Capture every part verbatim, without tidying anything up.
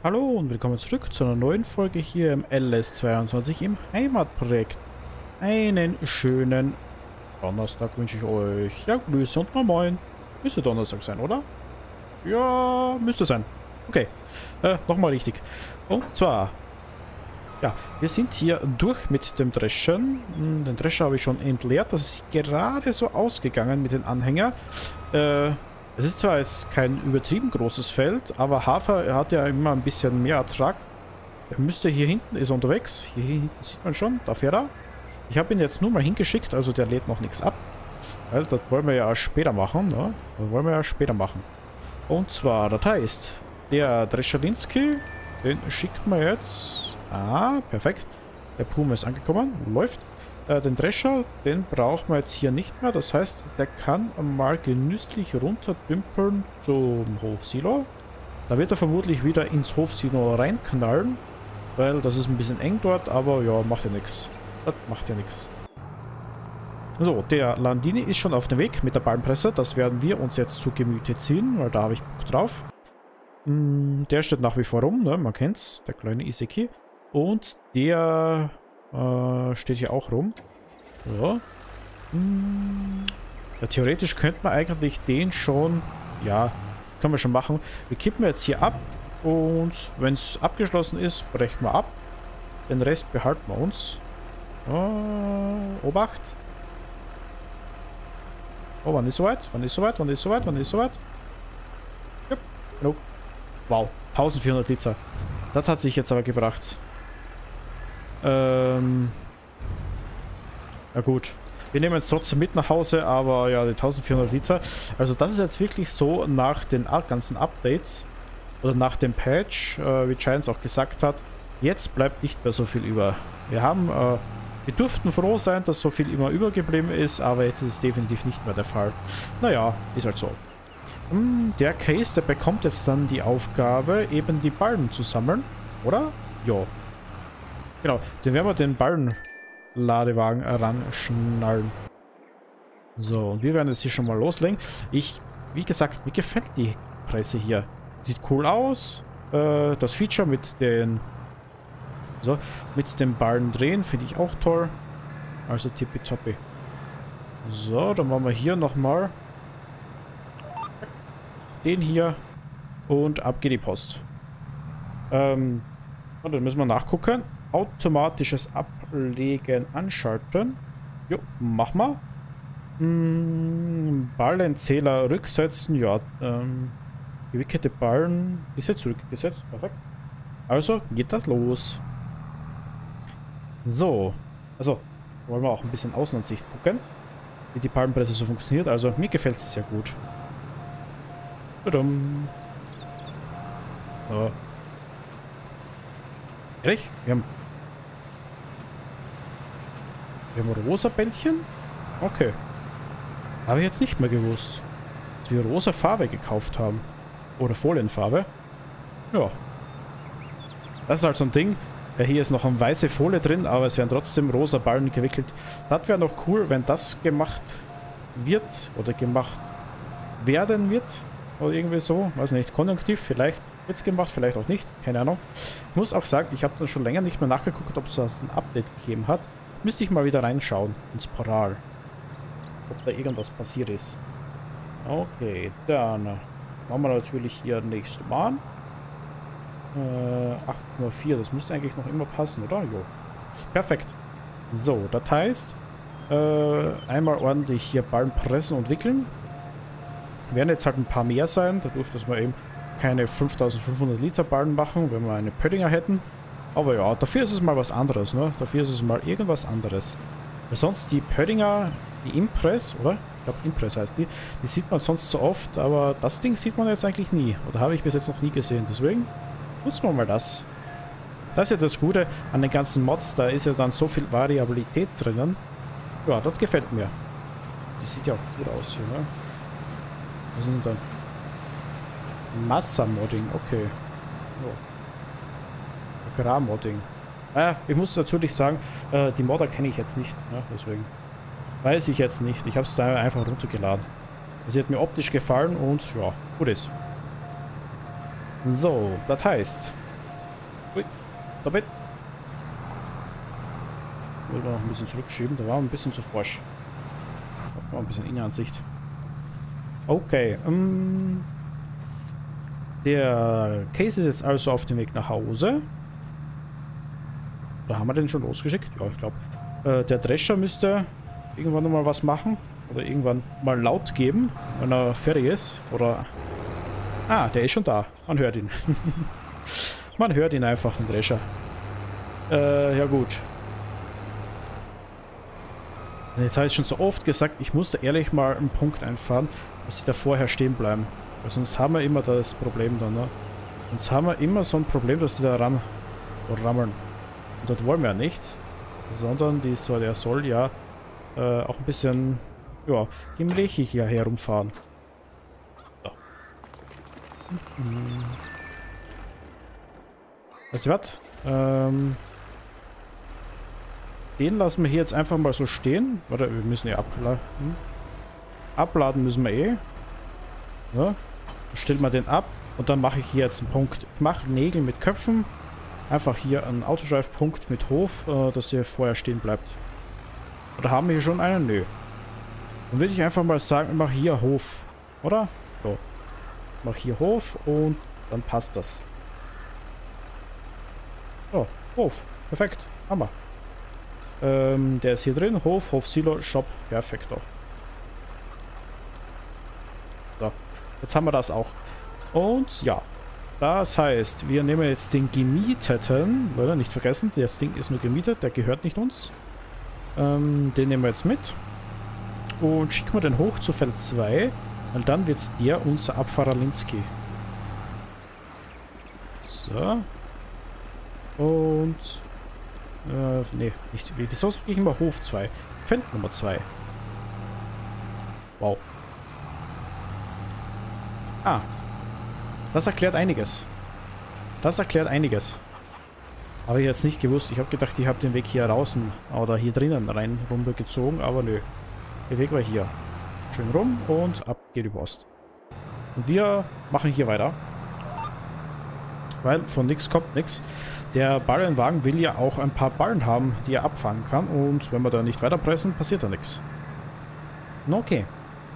Hallo und willkommen zurück zu einer neuen Folge hier im L S zweiundzwanzig im Heimatprojekt. Einen schönen Donnerstag wünsche ich euch. Ja, Grüße und Moin Moin. Müsste Donnerstag sein, oder? Ja, müsste sein. Okay, äh, nochmal richtig. Und zwar, ja, wir sind hier durch mit dem Dreschen. Hm, Den Drescher habe ich schon entleert. Das ist gerade so ausgegangen mit den Anhänger. Äh... Es ist zwar jetzt kein übertrieben großes Feld, aber Hafer er hat ja immer ein bisschen mehr Ertrag. Er müsste hier hinten, ist unterwegs. Hier hinten sieht man schon, da fährt er. Ich habe ihn jetzt nur mal hingeschickt, also der lädt noch nichts ab. Weil das wollen wir ja später machen, ne? Das wollen wir ja später machen. Und zwar, das heißt, der Dreschalinski, den schickt man jetzt. Ah, perfekt. Der Puma ist angekommen, läuft. Äh, den Drescher, den braucht man jetzt hier nicht mehr. Das heißt, der kann mal genüsslich runterdümpeln zum Hofsilo. Da wird er vermutlich wieder ins Hofsilo reinknallen, weil das ist ein bisschen eng dort, aber ja, macht ja nichts. Das macht ja nichts. So, der Landini ist schon auf dem Weg mit der Ballenpresse. Das werden wir uns jetzt zu Gemüte ziehen, weil da habe ich Bock drauf. Hm, der steht nach wie vor rum, ne? Man kennt's, der kleine Iseki. Und der Äh, steht hier auch rum. Ja. Hm. Ja, theoretisch könnte man eigentlich den schon... Ja, können wir schon machen. Wir kippen jetzt hier ab. Und wenn es abgeschlossen ist, brechen wir ab. Den Rest behalten wir uns. Äh, Obacht. Oh, wann ist soweit? Wann ist soweit? Wann ist soweit? Wann ist soweit? Jupp. Nope. Wow. eintausendvierhundert Liter. Das hat sich jetzt aber gebracht. Ähm. Ja gut. Wir nehmen es trotzdem mit nach Hause, aber ja, die eintausendvierhundert Liter. Also das ist jetzt wirklich so nach den ganzen Updates oder nach dem Patch, äh, wie Giants auch gesagt hat, jetzt bleibt nicht mehr so viel über. Wir haben, äh, wir durften froh sein, dass so viel immer übergeblieben ist, aber jetzt ist es definitiv nicht mehr der Fall. Naja, ist halt so. Hm, der Case, der bekommt jetzt dann die Aufgabe, eben die Ballen zu sammeln, oder? Jo. Genau, den werden wir den Ballenladewagen ranschnallen. So, und wir werden jetzt hier schon mal loslegen. Ich, wie gesagt, mir gefällt die Presse hier. Sieht cool aus. Äh, das Feature mit den... So, mit den Ballen drehen finde ich auch toll. Also tippitoppi. So, dann machen wir hier nochmal den hier und ab geht die Post. Ähm, und dann müssen wir nachgucken. Automatisches Ablegen anschalten. Jo, mach mal. Hm, Ballenzähler rücksetzen. Ja, ähm, gewickelte Ballen ist jetzt zurückgesetzt. Perfekt. Also geht das los. So. Also, wollen wir auch ein bisschen Außenansicht gucken, wie die Ballenpresse so funktioniert. Also, mir gefällt es sehr gut. Tudum. So. Ehrlich? Wir haben Wir haben rosa Bändchen? Okay. Habe ich jetzt nicht mehr gewusst, dass wir rosa Farbe gekauft haben. Oder Folienfarbe. Ja. Das ist halt so ein Ding. Ja, hier ist noch eine weiße Folie drin, aber es werden trotzdem rosa Ballen gewickelt. Das wäre noch cool, wenn das gemacht wird oder gemacht werden wird. Oder irgendwie so. Weiß nicht. Konjunktiv. Vielleicht wird es gemacht, vielleicht auch nicht. Keine Ahnung. Ich muss auch sagen, ich habe dann schon länger nicht mehr nachgeguckt, ob es das ein Update gegeben hat. Müsste ich mal wieder reinschauen ins Portal. Ob da irgendwas passiert ist. Okay, dann machen wir natürlich hier nächste Bahn. Äh, acht Komma vier, das müsste eigentlich noch immer passen, oder? Jo. Perfekt. So, das heißt, äh, einmal ordentlich hier Ballen pressen und wickeln. Werden jetzt halt ein paar mehr sein, dadurch, dass wir eben keine fünftausendfünfhundert Liter Ballen machen, wenn wir eine Pöttinger hätten. Aber ja, dafür ist es mal was anderes, ne? Dafür ist es mal irgendwas anderes. Weil sonst die Pöttinger, die Impress, oder? Ich glaube Impress heißt die, die sieht man sonst so oft, aber das Ding sieht man jetzt eigentlich nie. Oder habe ich bis jetzt noch nie gesehen, deswegen nutzen wir mal das. Das ist ja das Gute an den ganzen Mods, da ist ja dann so viel Variabilität drinnen. Ja, das gefällt mir. Die sieht ja auch gut aus hier, ne? Was sind dann? Massa-Modding, okay. Ja. Gra-Modding. Ah, ich muss natürlich sagen, äh, die Modder kenne ich jetzt nicht, ne? Deswegen weiß ich jetzt nicht. Ich habe es da einfach runtergeladen. Sie hat mir optisch gefallen und ja, gut ist. So, das heißt, Ui, damit. Ich wollte noch ein bisschen zurückschieben, da war ein bisschen zu forsch. Da war ein bisschen Innenansicht. Okay, ähm... der Case ist jetzt also auf dem Weg nach Hause. Oder haben wir den schon losgeschickt? Ja, ich glaube. Äh, der Drescher müsste irgendwann mal was machen. Oder irgendwann mal laut geben, wenn er fertig ist. Oder... Ah, der ist schon da. Man hört ihn. Man hört ihn einfach, den Drescher. Äh, ja gut. Jetzt habe ich schon so oft gesagt, ich musste ehrlich mal einen Punkt einfahren, dass sie da vorher stehen bleiben. Weil sonst haben wir immer das Problem dann, ne? Sonst haben wir immer so ein Problem, dass die da ran rammeln. Und das wollen wir ja nicht. Sondern die soll, der soll ja äh, auch ein bisschen, ja, gemächlich hier herumfahren. So. Mhm. Weißt du was? Ähm... Den lassen wir hier jetzt einfach mal so stehen. Warte, wir müssen ja abladen. Abladen müssen wir eh. Ja. Stellt mal den ab. Und dann mache ich hier jetzt einen Punkt. Ich mache Nägel mit Köpfen. Einfach hier einen Autodrive-Punkt mit Hof, äh, dass der vorher stehen bleibt. Oder haben wir hier schon einen? Nö. Dann würde ich einfach mal sagen, ich mache hier Hof. Oder? So. Ich mache hier Hof und dann passt das. So, Hof. Perfekt. Hammer. Ähm, der ist hier drin. Hof, Hof, Silo, Shop. Perfekto. So. Jetzt haben wir das auch. Und ja. Das heißt, wir nehmen jetzt den gemieteten. Leute, nicht vergessen, das Ding ist nur gemietet. Der gehört nicht uns. Ähm, den nehmen wir jetzt mit. Und schicken wir den hoch zu Feld zwei. Und dann wird der unser Abfahrer Linsky. So. Und... Äh, nee, nicht. Wieso sage ich immer Hof zwei? Feld Nummer zwei. Wow. Ah. Das erklärt einiges. Das erklärt einiges. Habe ich jetzt nicht gewusst. Ich habe gedacht, ich habe den Weg hier draußen oder hier drinnen rein runtergezogen, aber nö. Der Weg war hier. Schön rum und ab geht die Post. Und wir machen hier weiter. Weil von nichts kommt nichts. Der Ballenwagen will ja auch ein paar Ballen haben, die er abfahren kann. Und wenn wir da nicht weiterpressen, passiert da nichts. Okay.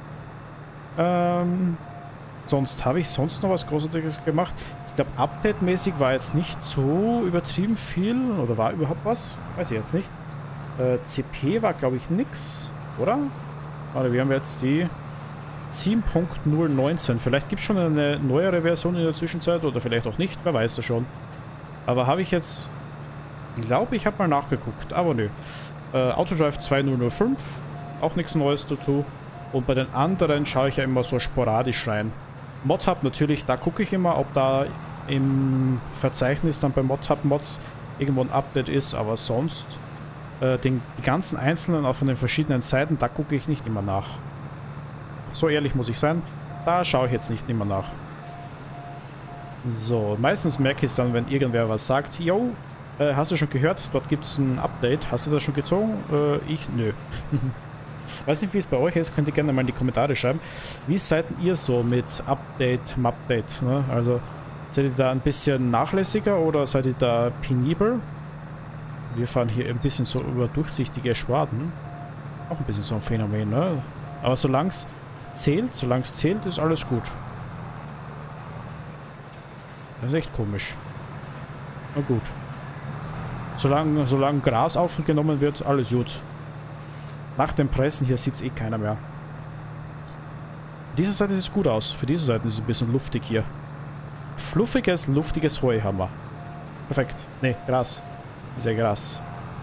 Ähm, sonst habe ich sonst noch was Großartiges gemacht. Ich glaube, Update-mäßig war jetzt nicht so übertrieben viel. Oder war überhaupt was? Weiß ich jetzt nicht. Äh, C P war, glaube ich, nix. Oder? Warte, wir haben jetzt die sieben Punkt null neunzehn. Vielleicht gibt es schon eine neuere Version in der Zwischenzeit. Oder vielleicht auch nicht. Wer weiß das schon. Aber habe ich jetzt... Ich glaube, ich habe mal nachgeguckt. Aber nö. Äh, Autodrive zwei Punkt null null fünf. Auch nichts Neues dazu. Und bei den anderen schaue ich ja immer so sporadisch rein. ModHub natürlich, da gucke ich immer, ob da im Verzeichnis dann bei ModHub Mods irgendwo ein Update ist. Aber sonst äh, den, die ganzen einzelnen auch von den verschiedenen Seiten, da gucke ich nicht immer nach. So ehrlich muss ich sein. Da schaue ich jetzt nicht immer nach. So, meistens merke ich es dann, wenn irgendwer was sagt. Yo, äh, hast du schon gehört? Dort gibt es ein Update. Hast du das schon gezogen? Äh, ich? Nö. Weiß nicht, wie es bei euch ist. Könnt ihr gerne mal in die Kommentare schreiben. Wie seid ihr so mit Update, Mupdate? Ne? Also, seid ihr da ein bisschen nachlässiger oder seid ihr da penibel? Wir fahren hier ein bisschen so über durchsichtige Schwaden. Auch ein bisschen so ein Phänomen, ne? Aber solange es zählt, solange es zählt, ist alles gut. Das ist echt komisch. Na gut. Solange, solange Gras aufgenommen wird, alles gut. Nach dem Pressen hier sieht es eh keiner mehr. Für diese Seite sieht es gut aus. Für diese Seite ist es ein bisschen luftig hier. Fluffiges, luftiges Heu haben wir. Perfekt. Ne, Gras. Sehr Gras.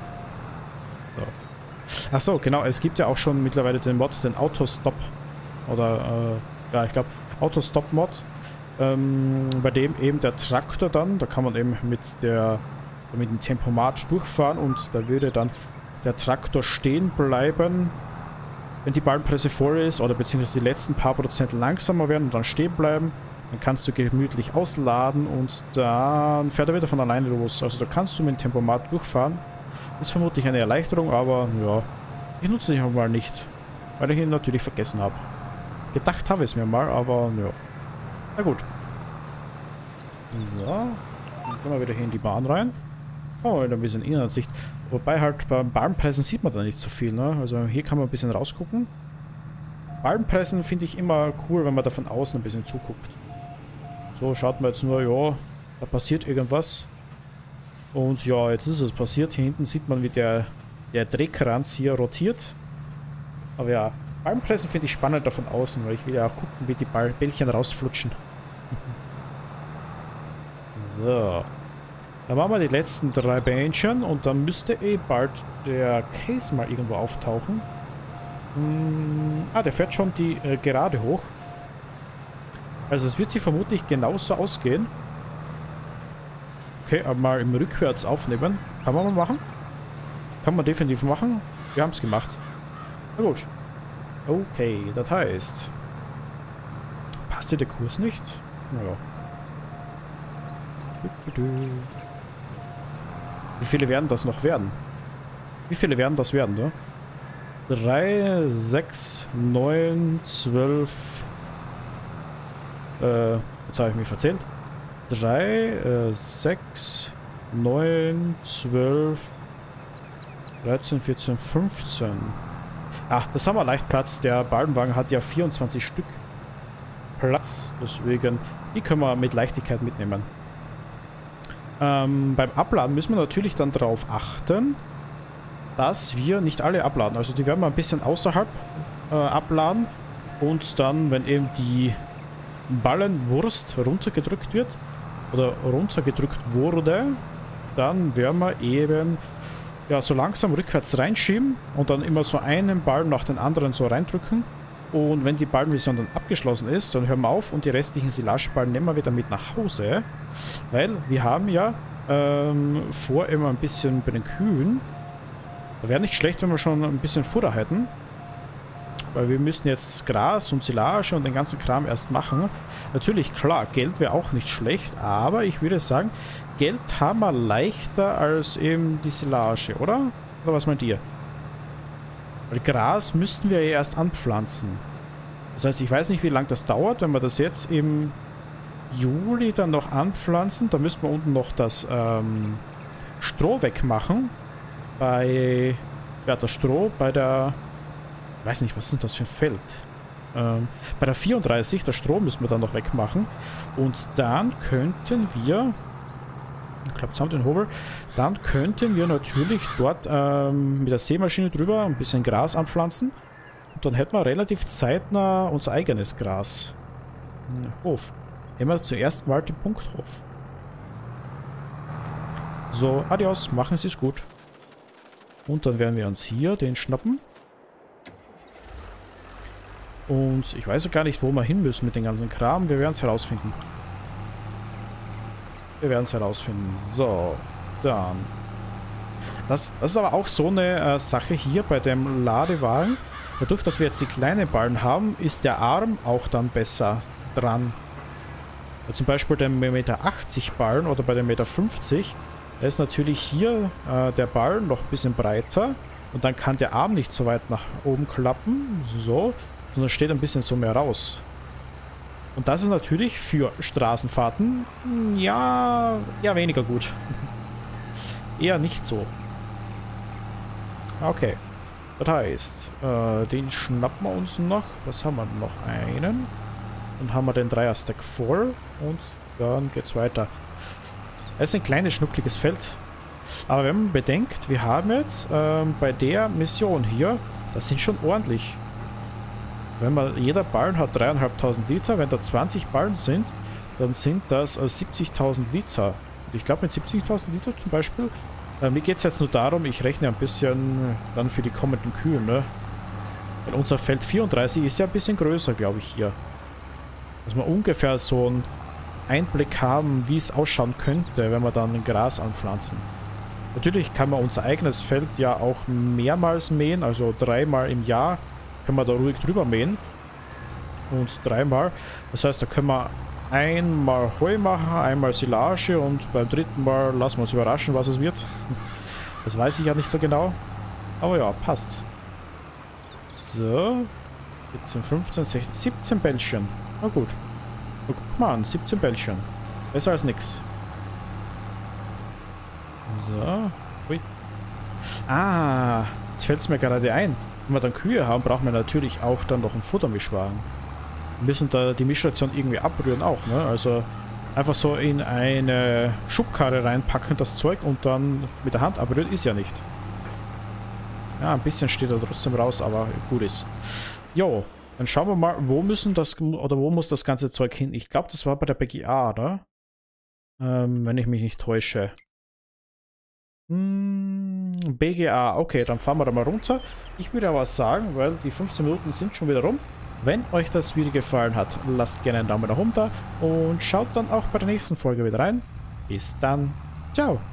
So. Achso, genau. Es gibt ja auch schon mittlerweile den Mod, den Autostop. Oder, äh, ja, ich glaube, Autostop-Mod. Ähm, bei dem eben der Traktor dann, da kann man eben mit der mit dem Tempomat durchfahren und da würde dann der Traktor stehen bleiben, wenn die Ballenpresse voll ist oder beziehungsweise die letzten paar Prozent langsamer werden und dann stehen bleiben. Dann kannst du gemütlich ausladen und dann fährt er wieder von alleine los. Also da kannst du mit dem Tempomat durchfahren. Ist vermutlich eine Erleichterung, aber ja, ich nutze ihn mal nicht, weil ich ihn natürlich vergessen habe. Gedacht habe ich es mir mal, aber ja. Na gut. So. Dann gehen wir wieder hier in die Bahn rein. Oh, ein bisschen Innenansicht. Wobei halt beim Ballenpreisen sieht man da nicht so viel, ne? Also hier kann man ein bisschen rausgucken. Ballenpreisen finde ich immer cool, wenn man da von außen ein bisschen zuguckt. So, schaut man jetzt nur, ja, da passiert irgendwas. Und ja, jetzt ist es passiert. Hier hinten sieht man, wie der, der Drehkranz hier rotiert. Aber ja, Ballenpreisen finde ich spannend da von außen, weil ich will ja auch gucken, wie die Ball Bällchen rausflutschen. So. Dann machen wir die letzten drei Bähnchen und dann müsste eh bald der Case mal irgendwo auftauchen. Hm, ah, der fährt schon die äh, gerade hoch. Also es wird sich vermutlich genauso ausgehen. Okay, aber mal im Rückwärts aufnehmen. Kann man mal machen? Kann man definitiv machen. Wir haben es gemacht. Na gut. Okay, das heißt... Passt dir der Kurs nicht? Naja. Wie viele werden das noch werden? Wie viele werden das werden, ne? drei, sechs, neun, zwölf. Äh, jetzt habe ich mich verzählt. drei, sechs, neun, zwölf, dreizehn, vierzehn, fünfzehn. Ah, das haben wir leicht Platz. Der Ballenwagen hat ja vierundzwanzig Stück Platz. Deswegen, die können wir mit Leichtigkeit mitnehmen. Ähm, beim Abladen müssen wir natürlich dann darauf achten, dass wir nicht alle abladen. Also die werden wir ein bisschen außerhalb äh, abladen. Und dann, wenn eben die Ballenwurst runtergedrückt wird oder runtergedrückt wurde, dann werden wir eben ja, so langsam rückwärts reinschieben und dann immer so einen Ballen nach den anderen so reindrücken. Und wenn die Ballenvision dann abgeschlossen ist, dann hören wir auf und die restlichen Silageballen nehmen wir wieder mit nach Hause. Weil wir haben ja ähm, vor immer ein bisschen bei den Kühen. Da wäre nicht schlecht, wenn wir schon ein bisschen Futter hätten. Weil wir müssen jetzt das Gras und Silage und den ganzen Kram erst machen. Natürlich, klar, Geld wäre auch nicht schlecht, aber ich würde sagen, Geld haben wir leichter als eben die Silage, oder? Oder was meint ihr? Weil Gras müssten wir ja erst anpflanzen. Das heißt, ich weiß nicht, wie lange das dauert, wenn wir das jetzt im Juli dann noch anpflanzen. Da müssten wir unten noch das ähm, Stroh wegmachen. Bei, ja, das Stroh bei der, ich weiß nicht, was ist das für ein Feld? Ähm, bei der vierunddreißig, das Stroh müssen wir dann noch wegmachen. Und dann könnten wir, ich glaube, zusammen den Hobel, dann könnten wir natürlich dort ähm, mit der Sämaschine drüber ein bisschen Gras anpflanzen. Und dann hätten wir relativ zeitnah unser eigenes Gras. Hof. Nehmen wir zuerst mal den Punkthof. So, adios, machen Sie es gut. Und dann werden wir uns hier den schnappen. Und ich weiß ja gar nicht, wo wir hin müssen mit dem ganzen Kram. Wir werden es herausfinden. Wir werden es herausfinden. So, dann. Das, das ist aber auch so eine äh, Sache hier bei dem Ladewagen. Dadurch, dass wir jetzt die kleinen Ballen haben, ist der Arm auch dann besser dran. Ja, zum Beispiel den Meter achtzig Ballen oder bei dem Meter fünfzig, da ist natürlich hier äh, der Ball noch ein bisschen breiter und dann kann der Arm nicht so weit nach oben klappen, so, sondern steht ein bisschen so mehr raus. Und das ist natürlich für Straßenfahrten, ja, ja weniger gut. Eher nicht so. Okay. Das heißt, äh, den schnappen wir uns noch. Was haben wir noch? Einen. Dann haben wir den Dreier-Stack voll. Und dann geht's weiter. Es ist ein kleines, schnuckliges Feld. Aber wenn man bedenkt, wir haben jetzt ähm, bei der Mission hier, das sind schon ordentlich. Wenn man, jeder Ballen hat dreieinhalbtausend Liter. Wenn da zwanzig Ballen sind, dann sind das äh, siebzigtausend Liter. Und ich glaube mit siebzigtausend Liter zum Beispiel. Äh, mir geht es jetzt nur darum, ich rechne ein bisschen dann für die kommenden Kühe, ne? Weil unser Feld vierunddreißig ist ja ein bisschen größer, glaube ich, hier. Dass wir ungefähr so einen Einblick haben, wie es ausschauen könnte, wenn wir dann Gras anpflanzen. Natürlich kann man unser eigenes Feld ja auch mehrmals mähen, also dreimal im Jahr können wir da ruhig drüber mähen. Und dreimal. Das heißt, da können wir einmal Heu machen, einmal Silage und beim dritten Mal lassen wir uns überraschen, was es wird. Das weiß ich ja nicht so genau. Aber ja, passt. So. vierzehn, fünfzehn, sechzehn, siebzehn Bällchen. Na gut. Na, guck mal an, siebzehn Bällchen. Besser als nix. So. Ui. Ah, jetzt fällt es mir gerade ein. Wenn wir dann Kühe haben, brauchen wir natürlich auch dann noch einen Futtermischwagen. Wir müssen da die Mischration irgendwie abrühren auch, ne? Also einfach so in eine Schubkarre reinpacken, das Zeug, und dann mit der Hand abrühren ist ja nicht. Ja, ein bisschen steht da trotzdem raus, aber gut ist. Jo, dann schauen wir mal, wo müssen das, oder wo muss das ganze Zeug hin? Ich glaube, das war bei der B G A, oder? Ähm, wenn ich mich nicht täusche. Hm, B G A, okay, dann fahren wir da mal runter. Ich würde aber sagen, weil die fünfzehn Minuten sind schon wieder rum. Wenn euch das Video gefallen hat, lasst gerne einen Daumen nach oben da und schaut dann auch bei der nächsten Folge wieder rein. Bis dann. Ciao.